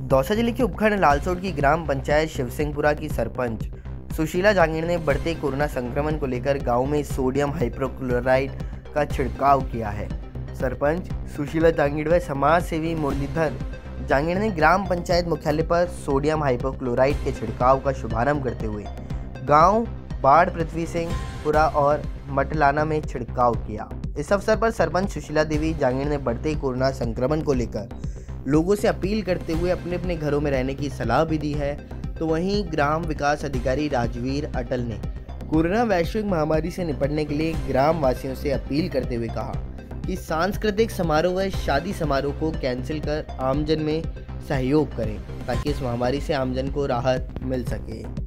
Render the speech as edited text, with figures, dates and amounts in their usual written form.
दौसा जिले के उपखंड लालसोट की ग्राम पंचायत शिवसिंहपुरा की सरपंच सुशीला जांगीड़ ने बढ़ते कोरोना संक्रमण को लेकर गांव में सोडियम हाइपोक्लोराइट का छिड़काव किया है। सरपंच सुशीला जांगीड़ व समाज सेवी मुरलीधर जांगीड़ ने ग्राम पंचायत मुख्यालय पर सोडियम हाइपोक्लोराइट के छिड़काव का शुभारंभ करते हुए गांव बाढ़ पृथ्वी सिंहपुरा और मटलाना में छिड़काव किया। इस अवसर पर सरपंच सुशीला देवी जांगीड़ ने बढ़ते कोरोना संक्रमण को लेकर लोगों से अपील करते हुए अपने अपने घरों में रहने की सलाह भी दी है। तो वहीं ग्राम विकास अधिकारी राजवीर अटल ने कोरोना वैश्विक महामारी से निपटने के लिए ग्राम वासियों से अपील करते हुए कहा कि सांस्कृतिक समारोह व शादी समारोह को कैंसिल कर आमजन में सहयोग करें ताकि इस महामारी से आमजन को राहत मिल सके।